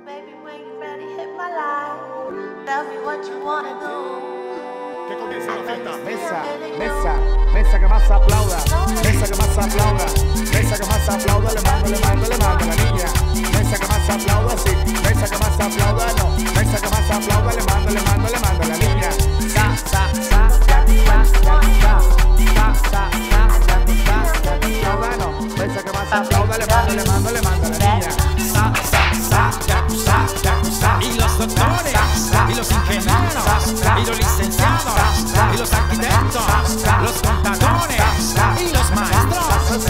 baby, when you ready, hit my line. Tell me what you wanna do. Que comience la fiesta. Mesa que más aplauda, mesa que más aplauda, mesa que más aplauda, le mando a la niña. Mesa que más aplauda, sí, mesa que más aplauda, no, mesa que más aplauda, le mando a la niña. Mesa que más aplauda, le mando a la niña. Y los doctores, y los ingenieros, y los licenciados, y los arquitectos, los contadores, y los maestros,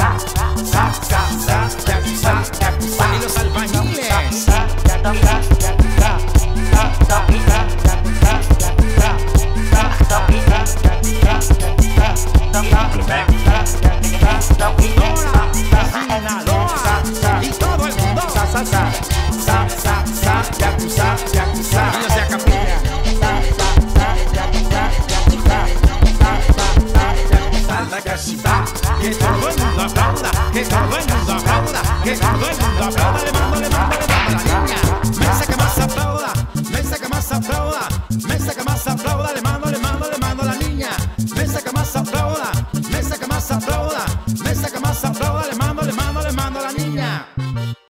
y los albañiles. Y todo el mundo. Y los de Acapulco. Salta que así va, que todo el mundo aplauda, que todo el mundo aplauda, que todo el mundo aplauda.